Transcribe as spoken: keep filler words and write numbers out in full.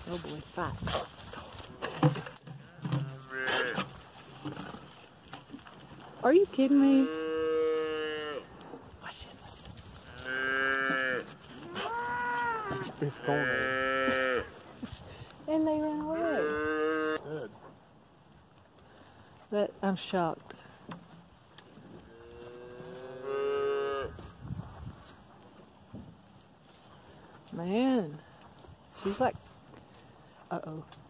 Oh boy, fight. Are you kidding me? Watch this one. It's cornered. And they ran away. Dead. But I'm shocked. Man, she's like, uh-oh.